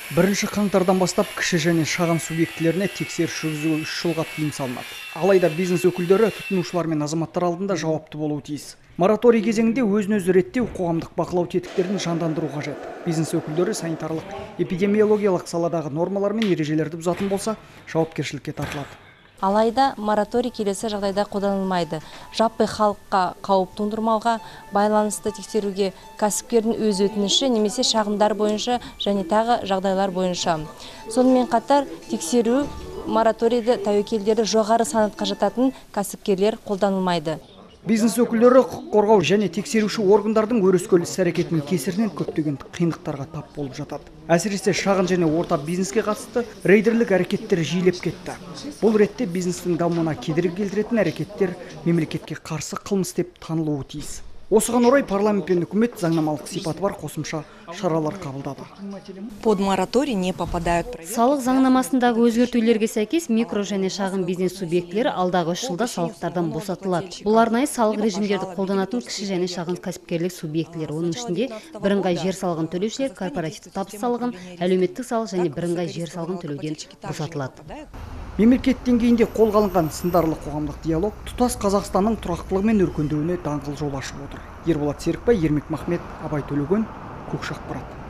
Бірінші қаңтардан бастап кіші және шағын субъектілеріне тексеріс жүргізуге 3 жылға тыйым салынады. Алайда бизнес өкілдері тұтынушылар мен азаматтар алдында жауапты болуы тиіс. Мораторий кезеңінде өзін-өзі реттеу, қоғамдық бақылау тетіктерін жандандыру қажет. Бизнес өкілдері санитарлық, эпидемиологиялық саладағы нормалар мен ережелерді бұзатын болса, жауапкершілікке тартылады. Алайда мораторий келесі жағдайда қолданылмайды. Жаппай халыққа қауіп тундырмауға байланысты тексеруге кәсіпкердің өз өтініші немесе шағымдар бойынша және тағы жағдайлар бойынша. Сонымен қатар тексеру мораторийді тәуекелдері жоғары санатқа жататын кәсіпкерлер қолданылмайды. Бизнес өкілдері құқық қорғау және тексеруші органдардың өрескел іс-әрекетінің кесірінен көптеген қиындықтарға тап болып жатады. Әсіресе шағын және орта бизнеске қатысты рейдерлік әрекеттер жиілеп кетті. Бұл ретте бизнестің дамуына кедергі келтіретін әрекеттер мемлекетке қарсы қылмыс деп танылуы тиіс. Осыған орай парламент пен үкімет заңнамалық сипаты бар қосымша шаралар қабылдады. Под мораторий не попадают. Салық заңнамасындағы өзгертулерге сәйкес микро және шағын бизнес субъектілері алдағы 3 жылда салықтардан босатылады. Бұл арнайы салық режимдерді қолданатын кіші және шағын кәсіпкерлік субъектілері. Оның ішінде бірыңғай жер салығын төлеушілер корпоративті табыс салығын, әлеуметтік салық және бірыңғай жер салығын төлеуден босатылады. Мемлекет деңгейінде қолға алынған сындарлы қоғамдық диалог тұтас Қазақстанның тұрақтылығы мен өркендеуіне даңғыл жол ашып отыр. Ерболат Серікбай, Ермек Махмет, Абай Төлеген, Көкшақпарат.